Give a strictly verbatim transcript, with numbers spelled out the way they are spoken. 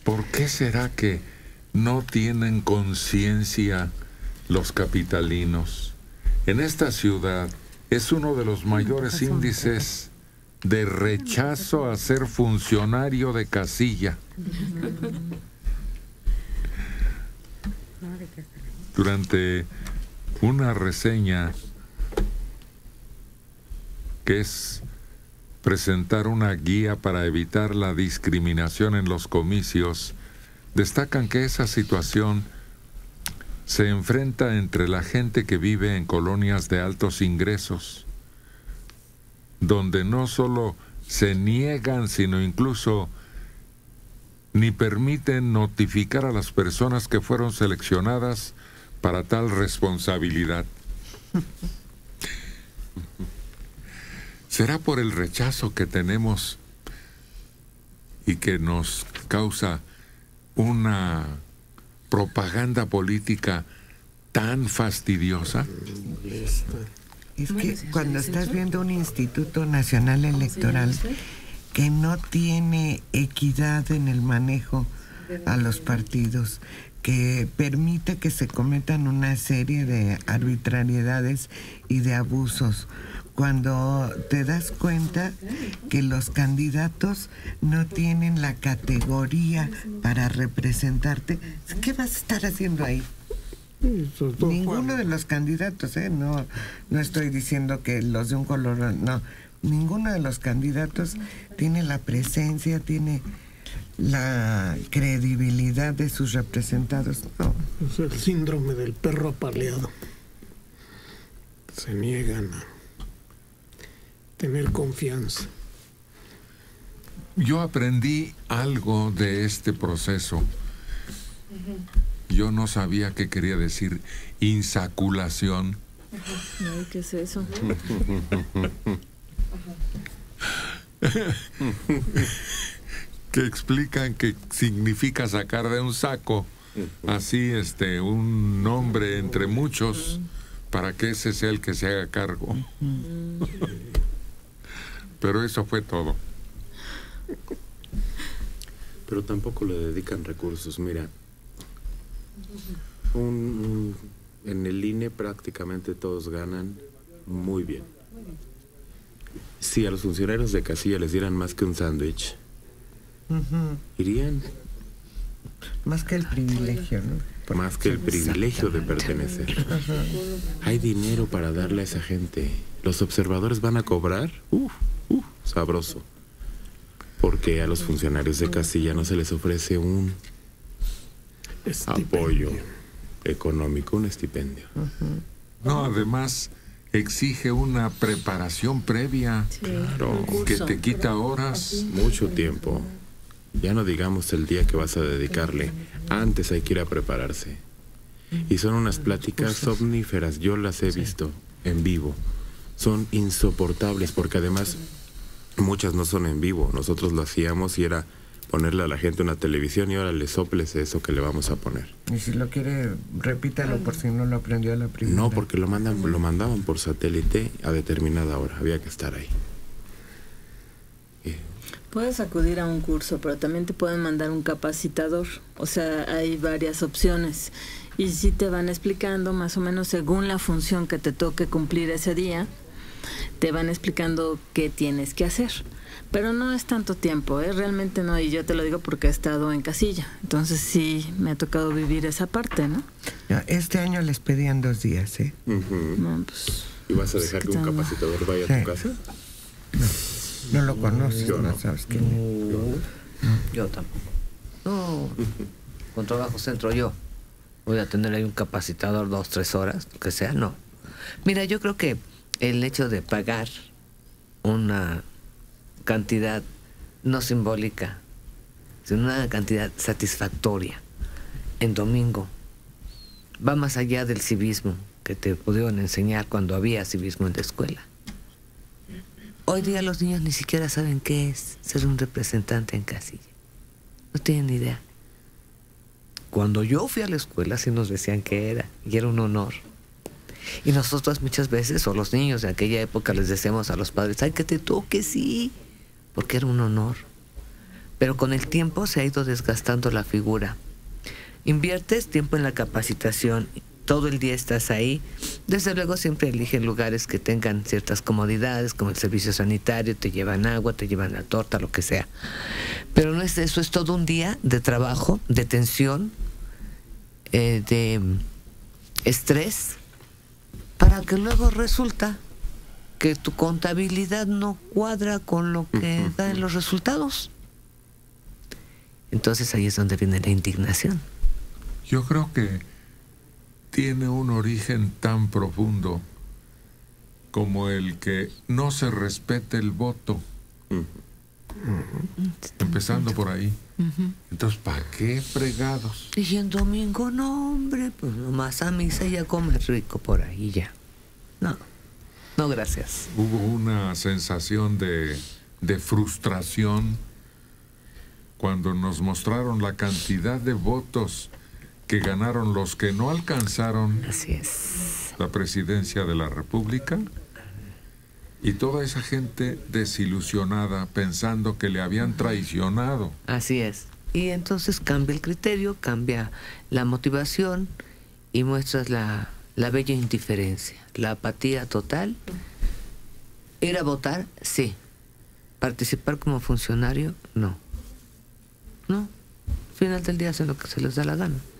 ¿Por qué será que no tienen conciencia los capitalinos? En esta ciudad es uno de los mayores índices de rechazo a ser funcionario de casilla. Durante una reseña que es presentar una guía para evitar la discriminación en los comicios, destacan que esa situación se enfrenta entre la gente que vive en colonias de altos ingresos, donde no solo se niegan, sino incluso ni permiten notificar a las personas que fueron seleccionadas para tal responsabilidad. ¿Será por el rechazo que tenemos y que nos causa una propaganda política tan fastidiosa? Es que cuando estás viendo un Instituto Nacional Electoral que no tiene equidad en el manejo a los partidos, que permite que se cometan una serie de arbitrariedades y de abusos, cuando te das cuenta que los candidatos no tienen la categoría para representarte, ¿qué vas a estar haciendo ahí? Ninguno de los candidatos, ¿eh? no, no estoy diciendo que los de un color, no, ninguno de los candidatos tiene la presencia, tiene la credibilidad de sus representados, no. Es el síndrome del perro apaleado. Se niegan a tener confianza. Yo aprendí algo de este proceso. Yo no sabía qué quería decir insaculación. Ay, ¿qué es eso? Que explican que significa sacar de un saco, así este, un nombre entre muchos, para que ese sea el que se haga cargo. Pero eso fue todo. Pero tampoco le dedican recursos. Mira, un, un, en el I N E prácticamente todos ganan muy bien. Si a los funcionarios de casilla les dieran más que un sándwich, uh-huh. irían. Más que el privilegio, ¿no? Porque más que el privilegio de pertenecer. Uh-huh. Hay dinero para darle a esa gente. Los observadores van a cobrar, uh, uh, sabroso. Porque a los funcionarios de casilla no se les ofrece un estipendio. Apoyo económico, un estipendio. Uh-huh. No, además exige una preparación previa, sí, claro, que te quita horas. Mucho tiempo. Ya no digamos el día que vas a dedicarle. Antes hay que ir a prepararse. Y son unas pláticas somníferas. Yo las he visto en vivo. Son insoportables porque además muchas no son en vivo. Nosotros lo hacíamos y era ponerle a la gente una televisión y ahora le soples eso que le vamos a poner. Y si lo quiere, repítalo por si no lo aprendió a la primera. No, porque lo mandan, lo mandaban por satélite a determinada hora. Había que estar ahí. Y... puedes acudir a un curso, pero también te pueden mandar un capacitador. O sea, hay varias opciones. Y sí te van explicando más o menos según la función que te toque cumplir ese día, te van explicando qué tienes que hacer. Pero no es tanto tiempo, ¿eh? Realmente no, y yo te lo digo porque he estado en casilla. Entonces sí me ha tocado vivir esa parte, ¿no? Este año les pedían dos días, ¿eh? Uh-huh. No, pues, ¿y vas a dejar que un capacitador vaya sí. a tu casa? No, no lo conoces, no, no sabes quién es. No, yo tampoco. No, con trabajo centro yo. Voy a tener ahí un capacitador dos, tres horas, lo que sea, no. Mira, yo creo que el hecho de pagar una cantidad no simbólica, sino una cantidad satisfactoria en domingo, va más allá del civismo que te pudieron enseñar cuando había civismo en la escuela. Hoy día los niños ni siquiera saben qué es ser un representante en casilla. No tienen ni idea. Cuando yo fui a la escuela sí nos decían que era, y era un honor. Y nosotros muchas veces, o los niños de aquella época, les decíamos a los padres, ¡ay, que te toque, sí! Porque era un honor. pero con el tiempo se ha ido desgastando la figura. Inviertes tiempo en la capacitación, todo el día estás ahí. Desde luego siempre eligen lugares que tengan ciertas comodidades, como el servicio sanitario, te llevan agua, te llevan la torta, lo que sea. Pero no es eso, es todo un día de trabajo, de tensión, eh, de estrés, para que luego resulta que tu contabilidad no cuadra con lo que uh-huh. da en los resultados. Entonces ahí es donde viene la indignación. Yo creo que tiene un origen tan profundo como el que no se respete el voto. Uh-huh. Uh-huh. Empezando por ahí. Uh-huh. Entonces, ¿para qué fregados? Y en domingo, no, hombre, pues nomás a misa y a comer rico por ahí ya. No, no, gracias. Hubo una sensación de, de frustración cuando nos mostraron la cantidad de votos que ganaron los que no alcanzaron Así es. la presidencia de la República, y toda esa gente desilusionada pensando que le habían traicionado. Así es. Y entonces cambia el criterio, cambia la motivación y muestras la, la bella indiferencia, la apatía total. ¿Ir a votar? Sí. ¿Participar como funcionario? No. No. Al final del día hacen lo que se les da la gana.